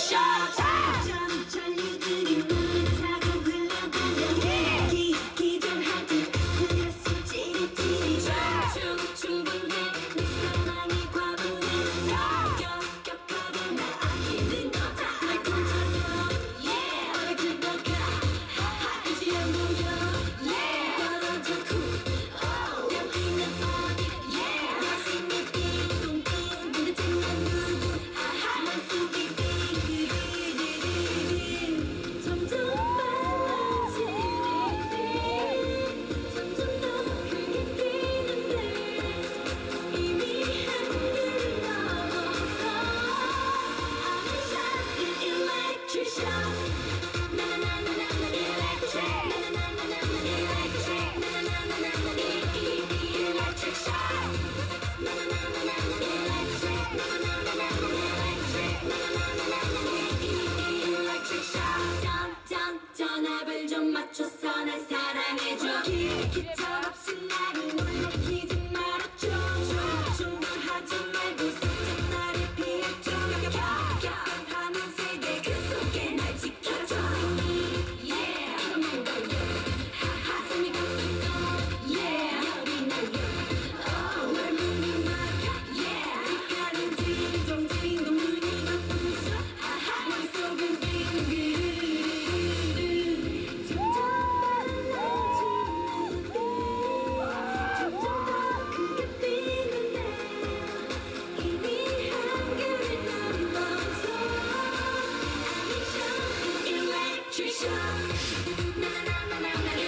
shock. 전류들이 물을 타고 흘러가면 기절할 듯 스트레스 찌릿찌릿. 충분해 내 사랑이 과분해. 격하게 나 아끼는 거다. 날 던져요 어디 들어가 이제 안 보여. 떨어져 여기는 어디. What's in the deep 근데 쟤는 누구. 난 수비비. 점점 빨라지는 데 점점 더 크게 뛰는데 이미 한계를 넘어서 I'm in electric shock. 나나나나나 electric. 나나나나나 electric. 나나나나나 electric shock. 나나나나나 electric. 나나나나나 electric. 나나나나나 electric shock. 전압을 좀 맞춰서 날 사랑해줘. 깃털 없이 나를 놀래키지 말아줘. 충돌하지 말고 살짝 나를 피해줘. 격하는 세계 그 속에 날 지켜줘. 이것만 걸려 가슴이 가쁘고 열이 날려. 널 눈이 막혀 빛깔은 딩동딩동 눈이 바쁘죠. 머릿속은 빙글. 점점 빨라지는데 점점 더 크게 뛰는데 이미 한계를 넘어서 I'm in electric shock. 나나나나나